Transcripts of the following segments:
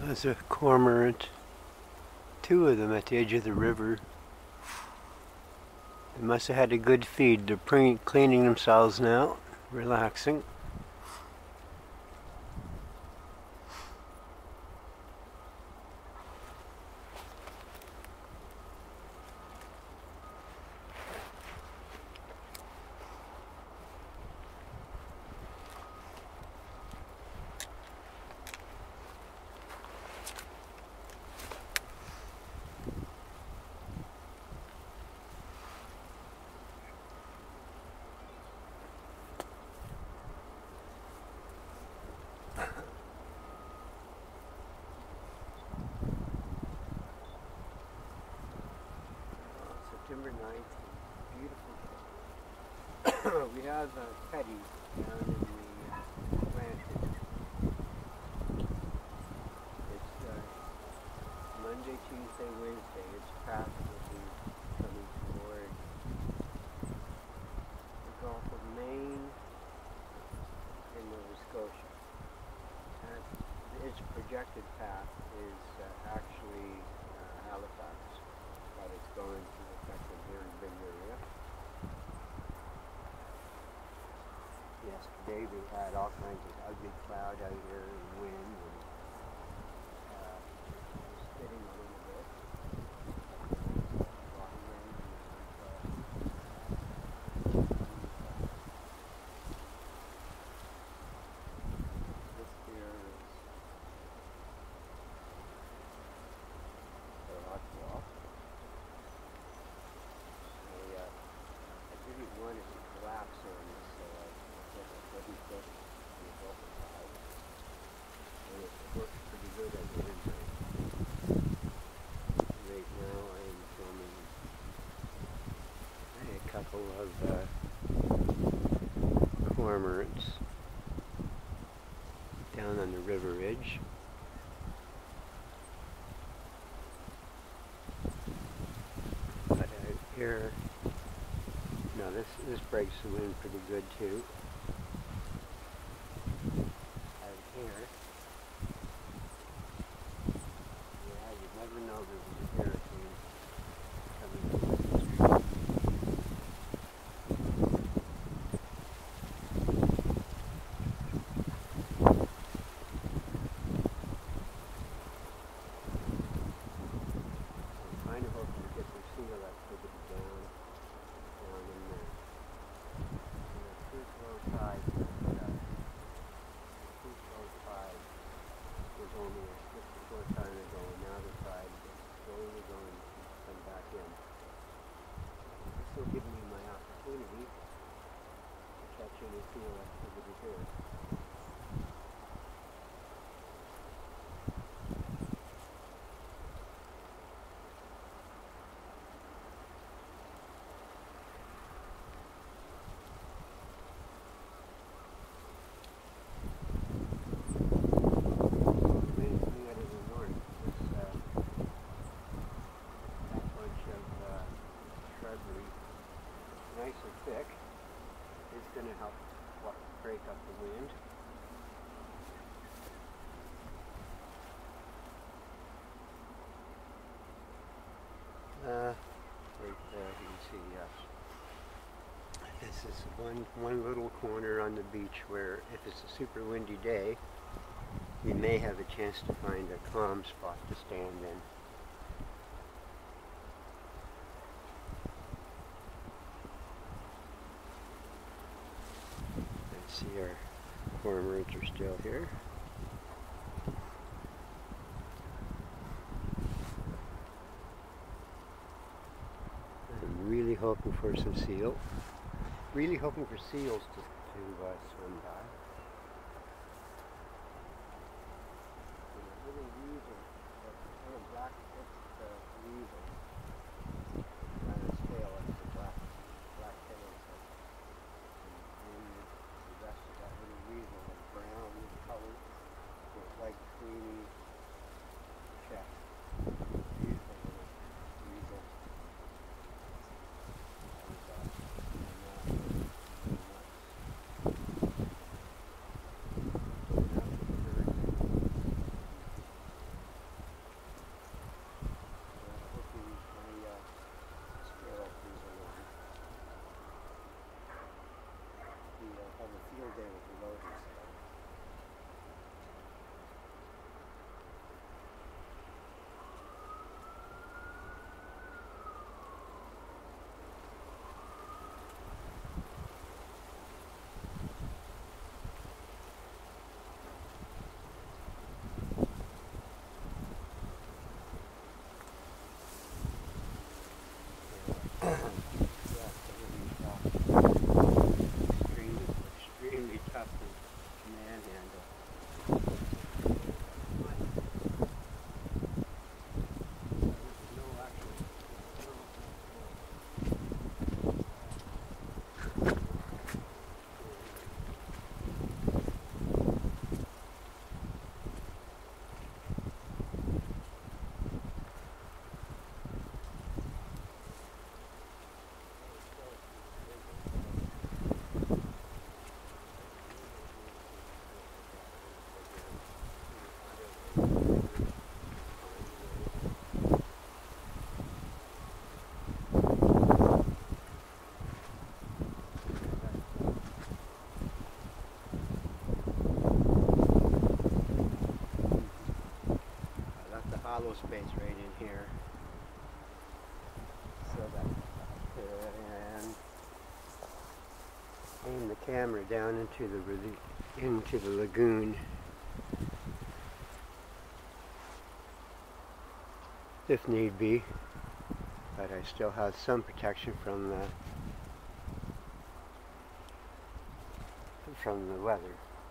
There's a cormorant, two of them at the edge of the river. They must have had a good feed. They're cleaning themselves now, relaxing. September 9th, beautiful. We have Teddy down in the Atlantic. It's Monday, Tuesday, Wednesday. Its path will be coming toward the Gulf of Maine and Nova Scotia. And its projected path is actually Halifax, but it's going to affect a very big area. Yesterday we had all kinds of ugly cloud out here and wind, and it was spitting a little bit. This here is the rock wall. I didn't want it to collapse on me, so I put a heavy foot on the bottom side. And it works pretty good at the end. Right now I am filming a couple of cormorants down on the river edge. But out here, now this breaks the wind pretty good too. Out here, yeah, you never know there's a hurricane coming. I'm kind of hoping to get some seal activity down in there. Cruise low tide, cruise low tide was only just a short time ago, and now the tide is slowly going to come back in. This will give me my opportunity to catch any seal activity here. Nice and thick is going to help break up the wind. Right there you can see, yes. This is one little corner on the beach where if it's a super windy day, you may have a chance to find a calm spot to stand in. See, our cormorants are still here. I'm really hoping for some seal. Really hoping for seals to swim by. And a little weasel, kind of black, that's the weasel. On its tail, it's the black tail. The rest of that little weasel is brown in color with like creamy chest. Beautiful little weasel. pool space right in here. So that's and aim the camera down into the lagoon. If need be, but I still have some protection from the weather.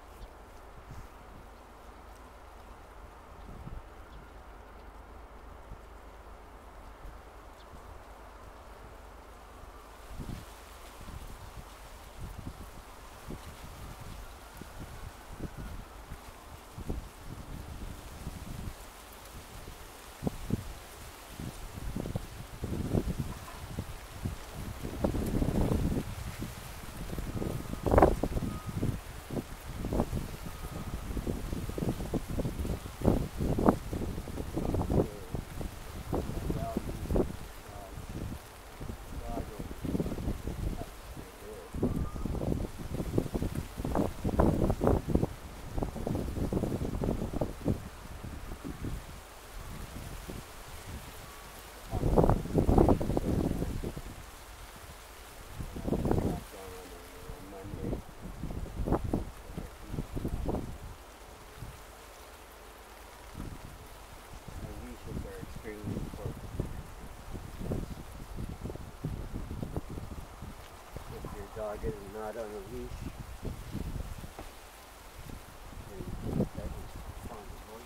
Dog is not on a leash, and that is responsible.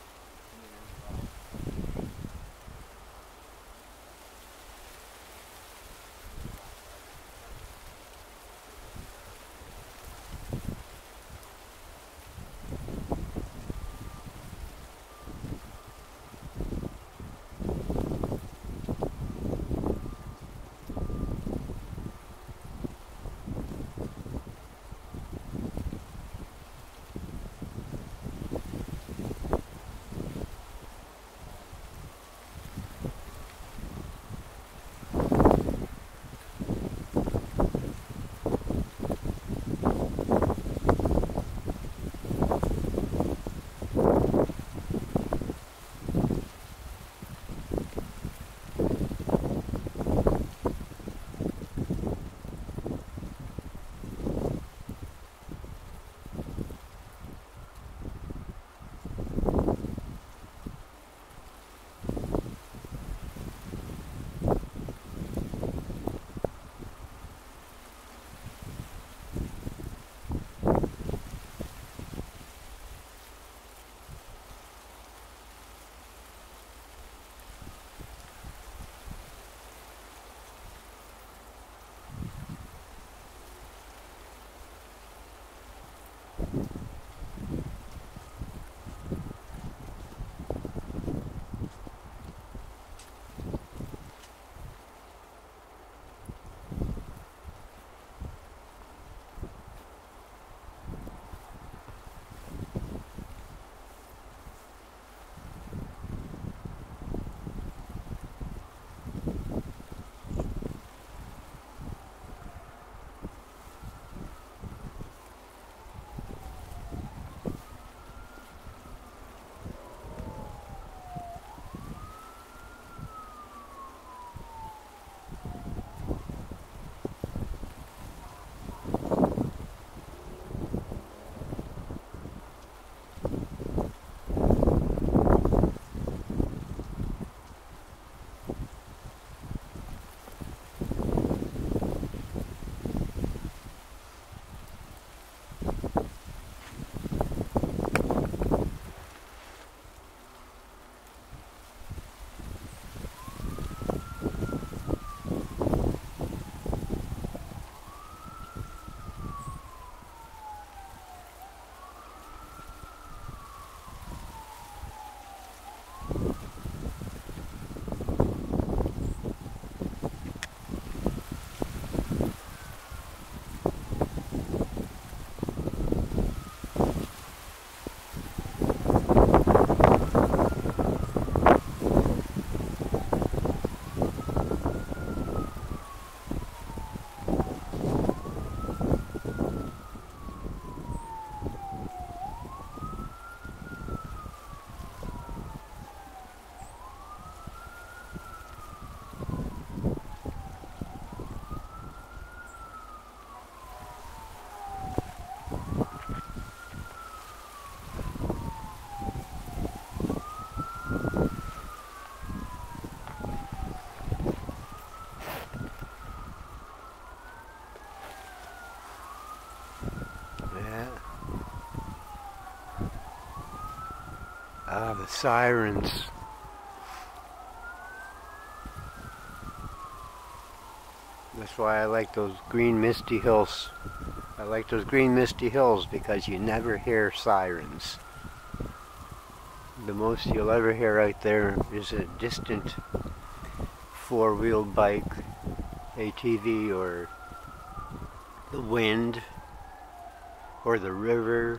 the sirens. That's why I like those green misty hills. I like those green misty hills because you never hear sirens. The most you'll ever hear out there is a distant four-wheeled bike, ATV, or the wind, or the river.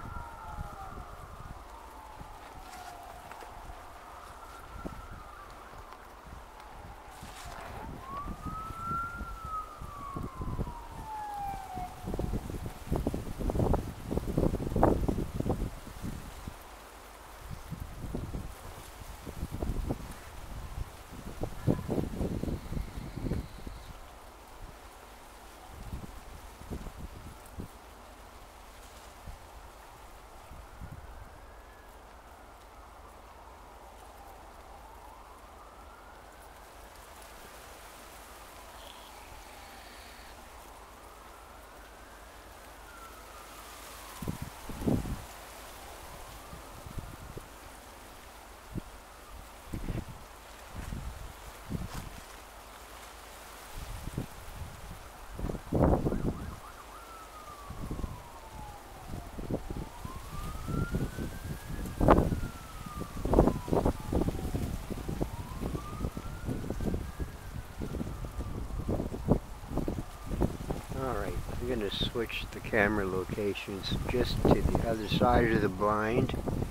Alright, I'm going to switch the camera locations just to the other side of the blind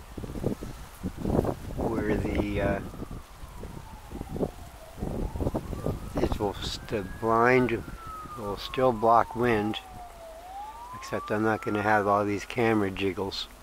where the blind will still block wind, except I'm not going to have all these camera jiggles.